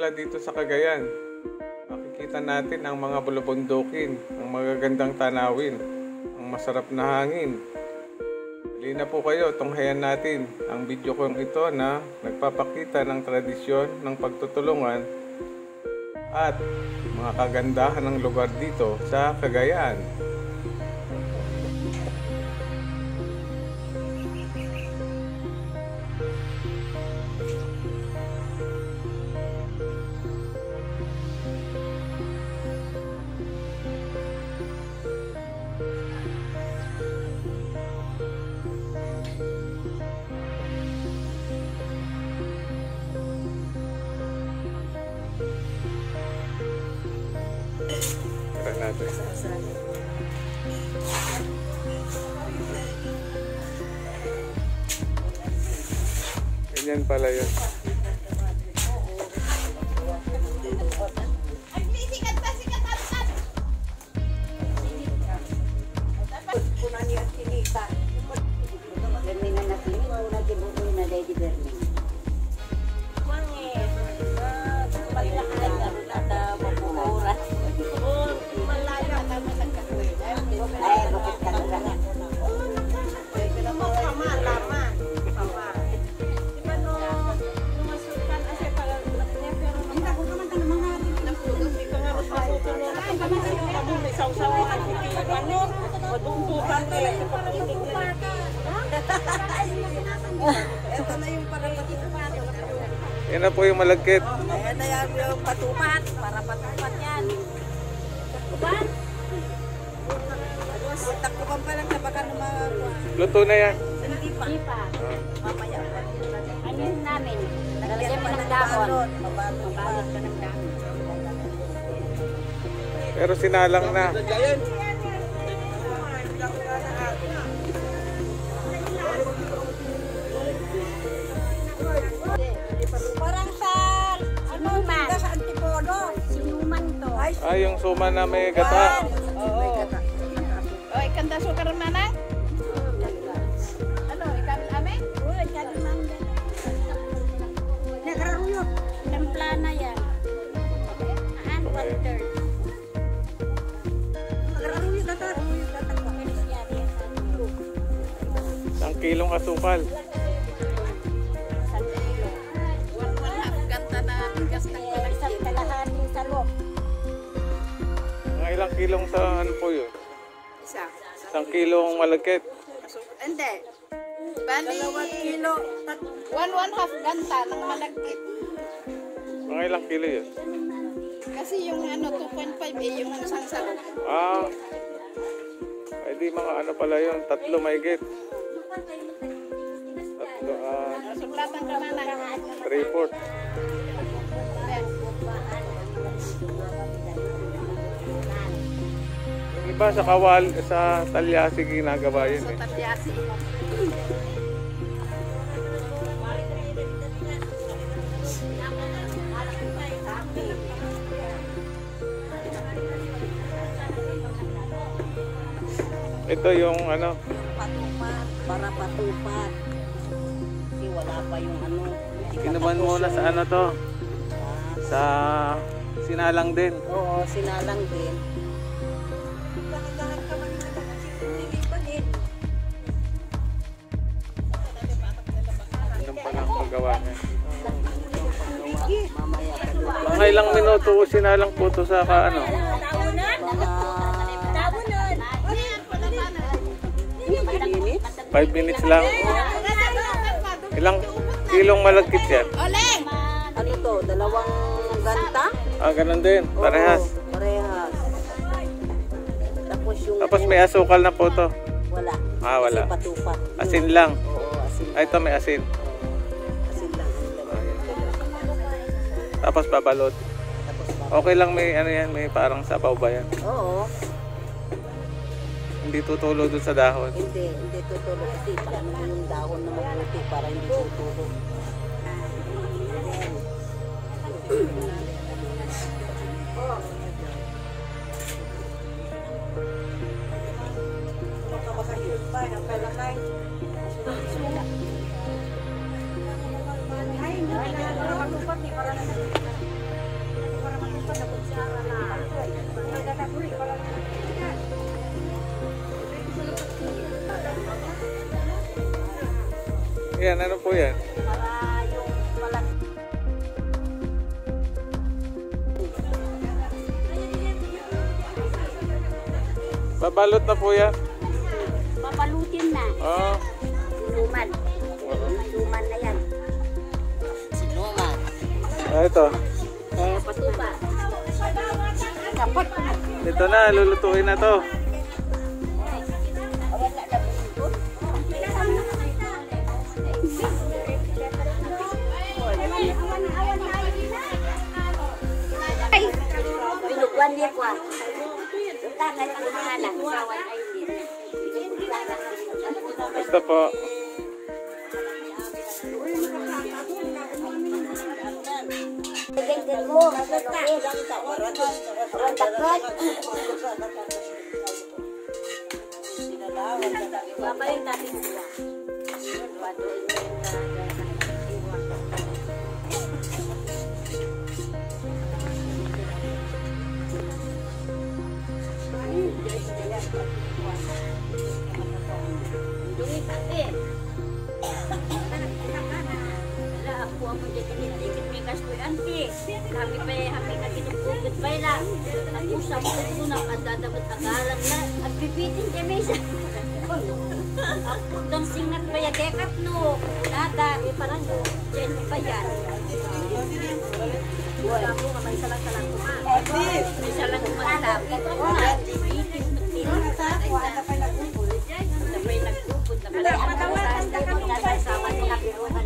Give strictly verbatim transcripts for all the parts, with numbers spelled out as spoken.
pala dito sa Cagayan. Makikita natin ang mga bulubundukin, ang magagandang tanawin, ang masarap na hangin. Dali na po kayo, tunghayan natin ang video kong ito na nagpapakita ng tradisyon ng pagtutulungan at mga kagandahan ng lugar dito sa Cagayan. Tara natin. Ganyan pala yun. Ito na yung para patupat. Yan na po yung malagkit. Ayan na yan yung patupat. Para patupat yan. Patupat? Takpukan pa lang na baka naman. Luto na yan. Hindi pa. Hindi pa. Mamaya pa. Ano yun namin? Lalagyan mo ng dahon. Mabalot ka ng dahon. Pero sinalang na. Parang sa ano man sa Antipodo. Sinuman to. Ah, yung suma na may gata. Oo. Oy, kanta sukar manang? Ano, ikaw amin? Uy, kali man. Nagraruyo. Templa na yan. And one third. Nagraruyo na ta. Isang kilong asukal. Mga ilang kilong sa ano po yun? Isa. Isang kilong malagkit. Hindi. Bali. Dalawang kilo. One one half ganta ng malagkit. Mga ilang kilo yun? Kasi yung ano two point five eh, yung isang sarap. Ah, ay di mga ano pala yun, tatlo mahigit. Tatlo, ah, Suplatan ka manang. three fourth. Yung iba sa kawal, sa talyasi ginagawa yun eh. Tatyasi. Ito yung ano, Patupat. Para patupat. Kasi wala pa yung ano. inuman muna sa ano to, sa sinalang din. Oo, sinalang din. Ganun pa lang paggawa niya. Mamaya pa doon. Mga ilang minuto ko sinalang po to sa ka, ano, five minutes lang. Ilang kilong malagkit yan? Oleng! Ano to? Dalawang ganta? Ah, ganun din, parehas. Oo, parehas. Tapos yung... Tapos may asukal na po to. Wala. Ah, wala. Kasi patupat. Asin lang. Oo, asin. Ay, ito may asin. Asin lang. Tapos babalot. Tapos pa. Okay lang may ano yan, may parang sabaw ba yan? Oo. Hindi tutulo dun sa dahon. Hindi, hindi tutulog kasi paano mo yung dahon na mabuti para hindi tutulog. Yan, ano po yan? Para yung walang Babalot na po yan. Papalutin na. Oh. Luman. Luman na yan. sinuman. Ah, ito. Eh, patupa. Kapot. Ito na, lulutuin na to. Ay! Binugwan niya ko. Tangan ang mga anak. Kawan ay din. Basta po. Tigil mo. Masalokis. Ang takot. Babalik natin sila. Dungit ate. Wala ako ang pagdating may kastoy ante. Kami pa kami na kinupugod pa lang. At usap ko ko na kadadapat agalang na. At bibitin kami sa. Ako dang singat pa ya dekap no. Nada eh parang no. Diyan pa yan. Wala mo kamay sa lang salang kumain. Isa lang kumain. Wala. Bibitin Wala pa nagpupul. Wala pa nagpupul. Wala pa nagpupul. Kasama ni Kapiruhan.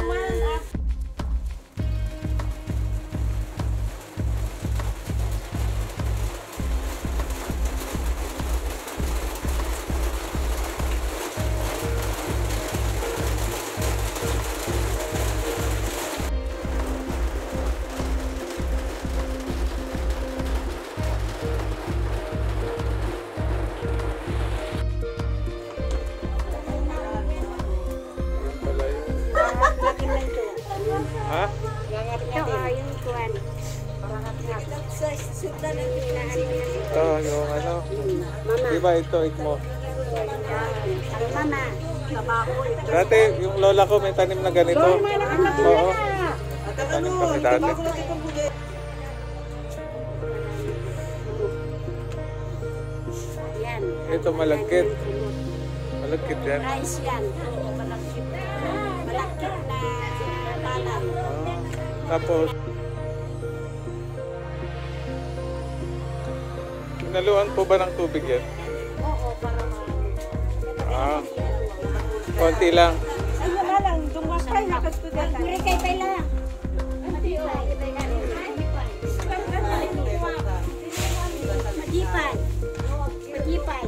Ha? Ito ay yung kuwan. Ito, yung ano. Mama. Di ba ito, ikmo? Ang mama. Kabakoy. Dati, yung lola ko may tanim na ganito. Oo. Tanim kami dati. Yan. Ito malagkit. Malagkit yan. Rice yan. Malagkit. Malagkit na talam. Ah, tapos, inaluan po ba ng tubig yan? Oo, para Ah, konti lang. Ay, wala lang. Dumakay, nakastudyante. Marikay pa lang. Madipay. Madipay.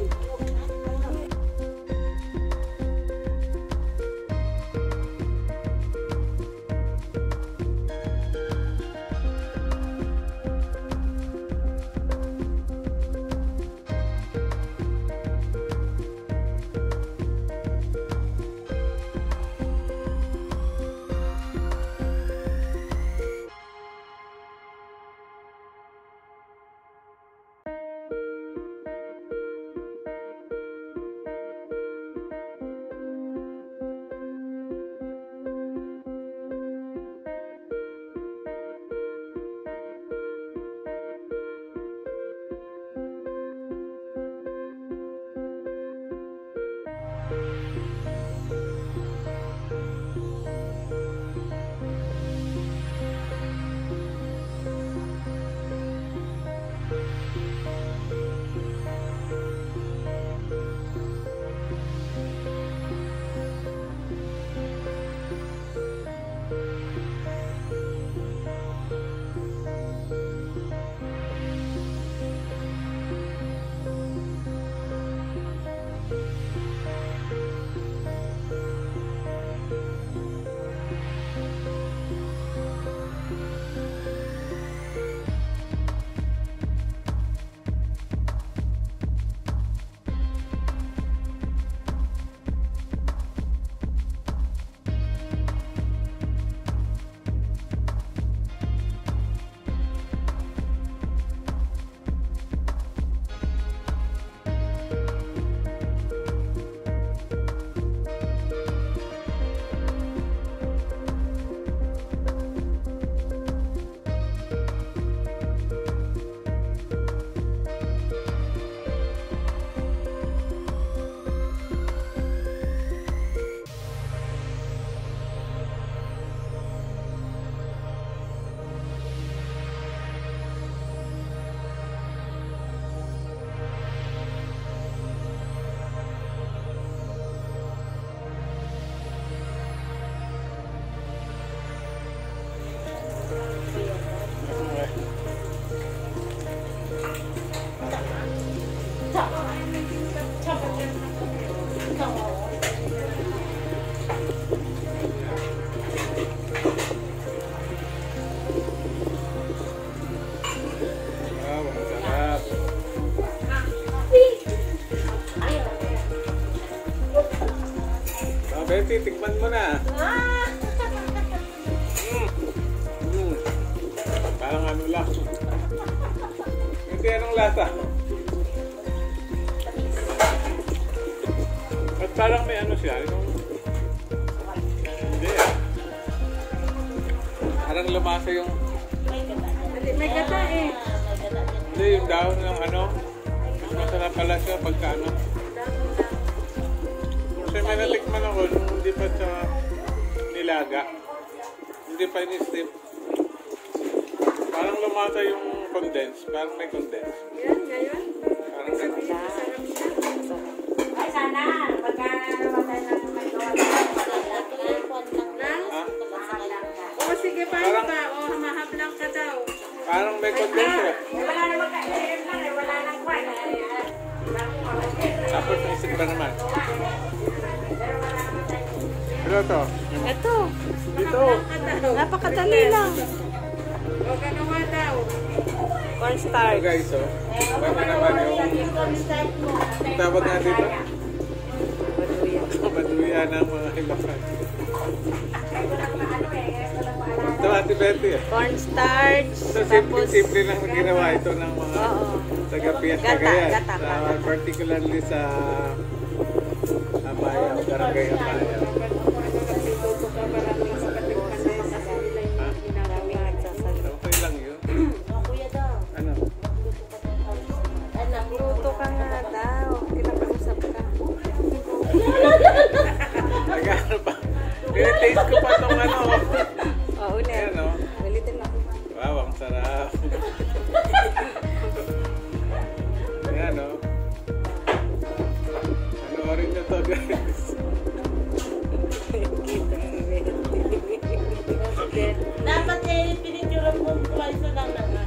Betty, tikman mo na. Ah! Mm. Mm. Parang ano lang. Hindi, anong lasa? At parang may ano siya, yung... Hindi ah. Parang lumasa yung... May gata eh. Hindi, yung dahon ng ano. Masarap pala siya pagka ano. Kasi may natikman ako nung hindi pa sa nilaga. Hindi pa in-strip. Parang lumasa yung condense. Parang may condense. Yan, ngayon. Parang ganun. Masarap siya. Ay, sana. Pagka namatay ng magawa ng Ha? O sige, paano ba? O, mahablang ka daw. Parang may condense eh. wala na magkailan lang eh. Wala nang kwan. Tapos isip pa naman. Ano to? Ito. Dito. Ka daw. Napakadali lang. O, ganawa daw. So Cornstarch. guys, oh. Ano naman yung tawag nga dito? Baduya ng mga hilakan. Ito, Ate Betty eh. Cornstarch. So, simple, Tapos, simple lang na ginawa ito ng mga oo. taga-Pias Gata, Cagayan. gata, Sa, gata. particularly sa Amaya o Barangay Amaya. Nagluto ka, maraming makatikman na makasilay Ha? yung ginagawa. Okay lang yun. Ano? Luto ka nga daw. Kinakausap ka. Nag-ano pa? Tinitaste ko pa itong ano. Oo, ulit. Ayan o. Ulitin mo. Wow, ang sarap. Ayan o. Panoorin nyo to guys. Dapat eh, pinicture mo twice na lang naman.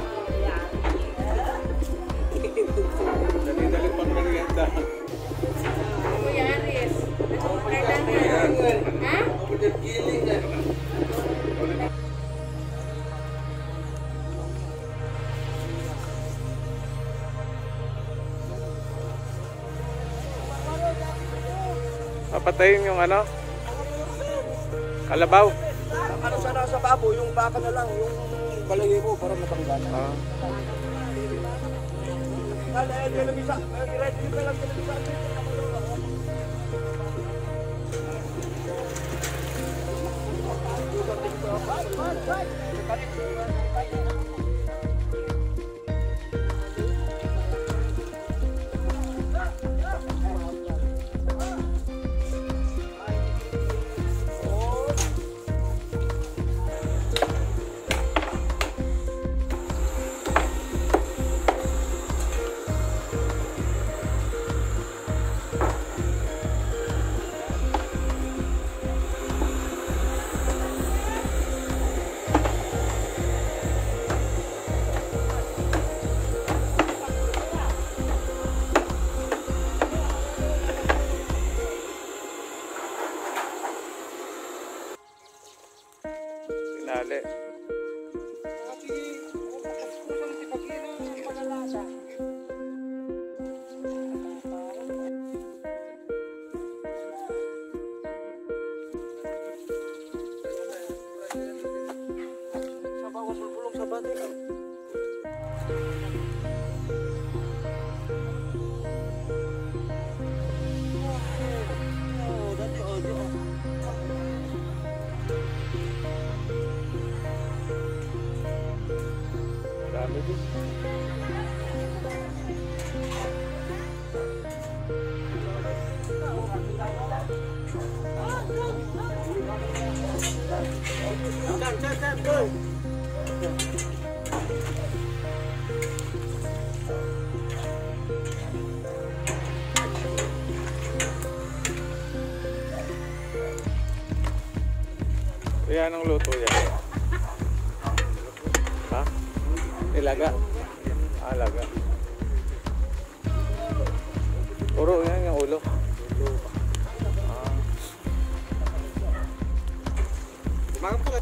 Dali-dali pang merienda. Kuya Aris, kailangan. Ha? Papatayin yung ano? Kalabaw. Ano sana sa babo, yung baka na lang, yung balay mo para matanggal. Ah. Kala eh, yung labisa, i-ready ka lang yung labisa. Pinali. Sa bawas bulong sa bati. Oh, dati audio. Dami din. Saan, saan, saan, go! Yan ang luto yan. Ha? Nilaga? Ah, laga. Puro yan yung ulo. Ah. Mga po.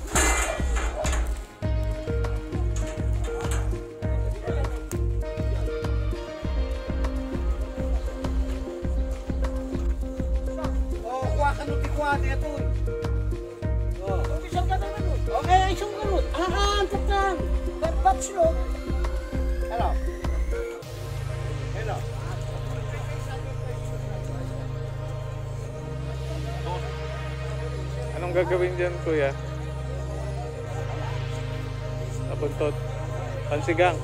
Oh, kuha ka kanuti ko ate ito. Oh. Isang ka naman nun. Okay, isang ka nun. Ah, antok ka. Paps no. Hello. Hello. Anong gagawin dyan, kuya? Nabuntot. Pansigang.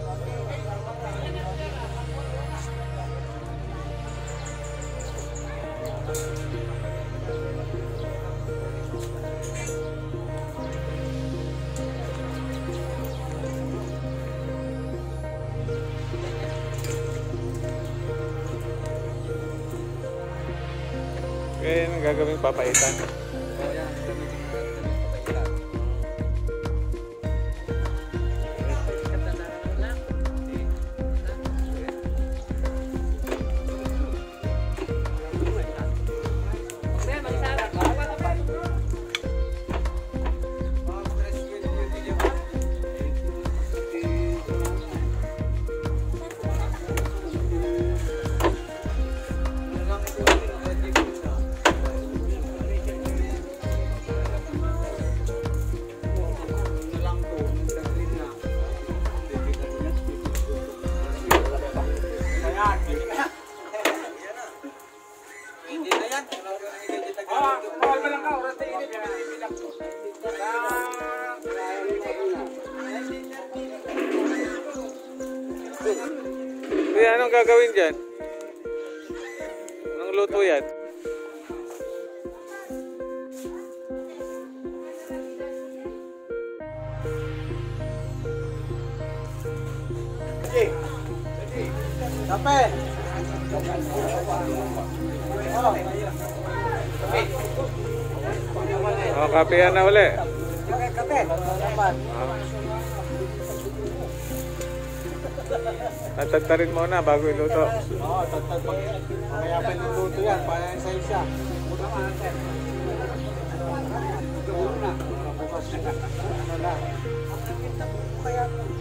Kaya anong gagawin papaitan? Kuya, anong gagawin dyan? Anong luto yan? Kape. O, kape yan na uli. Kape, kape. Dapat. Tatagtarin mo na bago iluto. Oo, tatag pag mamaya pa niluto yan, para sa isa. Muna ka natin. Muna. Bukas na. Ano na. Kaya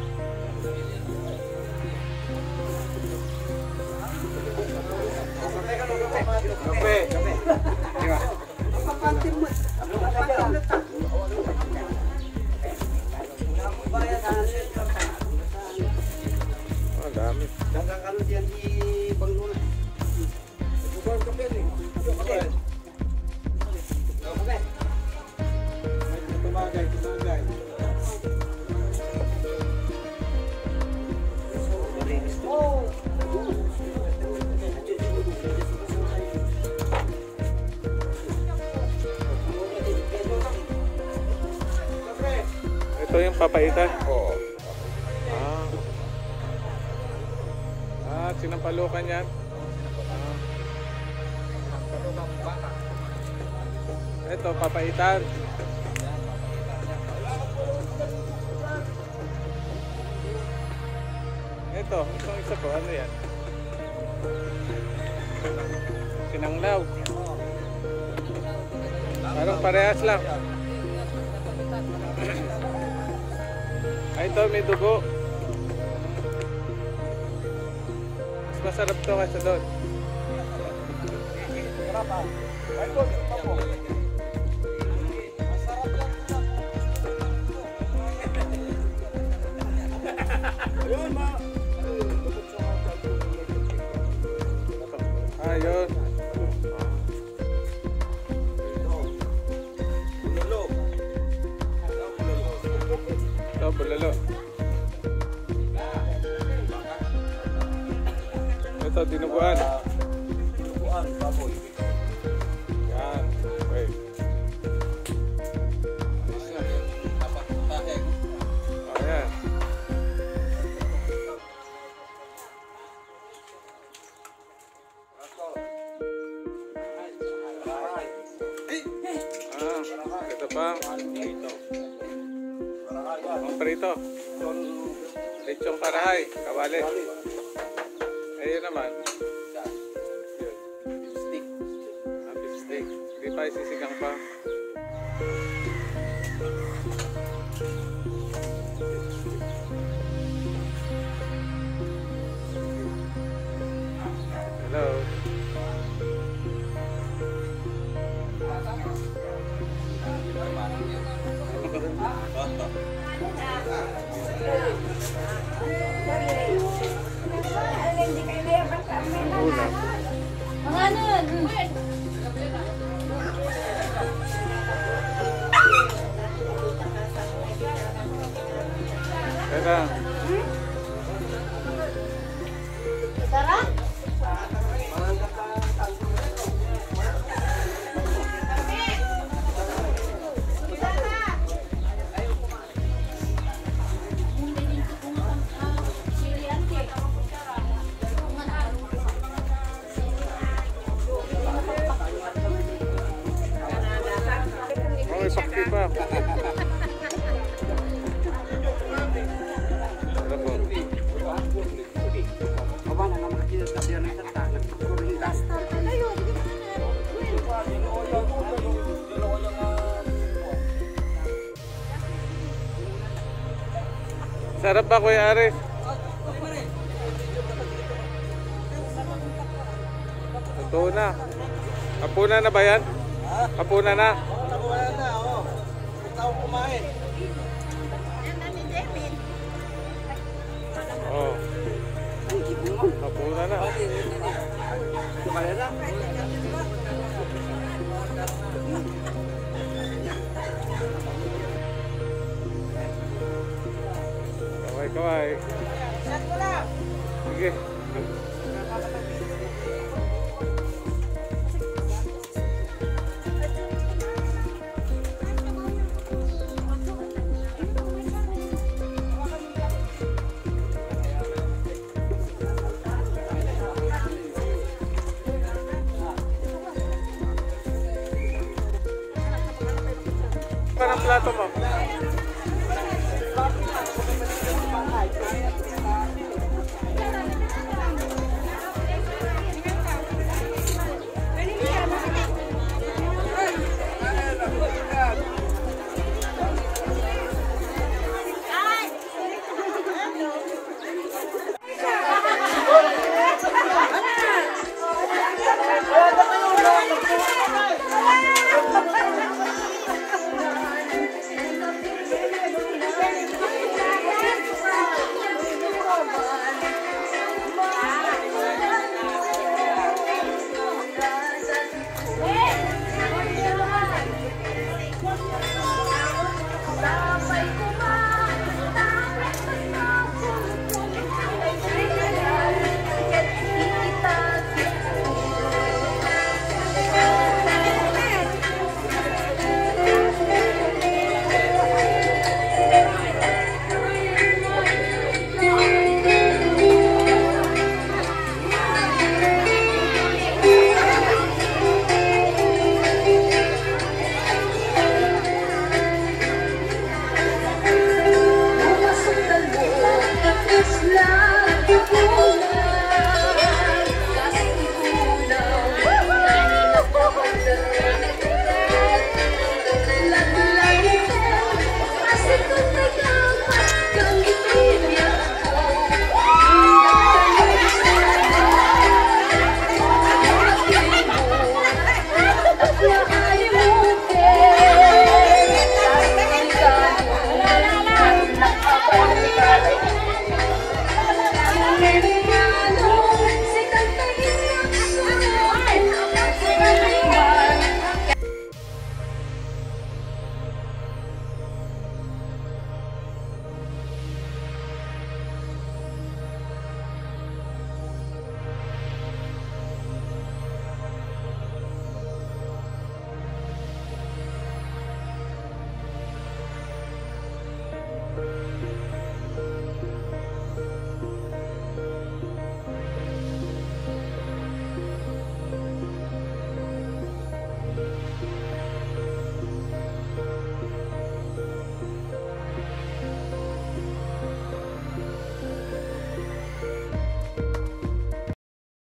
kape. Kape. Diba? Kapantin mo. Oh, dami. Dagang kalo diyan di Bangunan. Bukan kape ni. Kape. Kape. Tumagay, tumagay. Oh. Ito yung papaitan. Oo. Ah. Ah, sinampalukan yan. Ah. Ito, papaitan. Ito, itong isa ko, ano yan? Sinanglaw. Parang parehas lang. Ay, ito may dugo. Mas masarap to kaysa doon. Ayun. Ito, bulalo. Ito, dinuguan. Dinuguan, baboy. Yan. Okay. Ayan. Ah, ito pa. Ang prito. Lechong karahay. Kawali. Ayun naman. Yun. Stick. Ah, beef steak. Hindi pa isisigang pa. Hello. Una. Mga nun. Teka. Tara. Okay, sakti pa. Ano po? Sarap ba, Kuya Aris? Totoo na. Kapuna na ba yan? Kapuna na? Wala na, oo. Huwag taong kumain. Oo. Kapuna na. Kumain na. Kaway, kaway. Sige. Parang plato mo.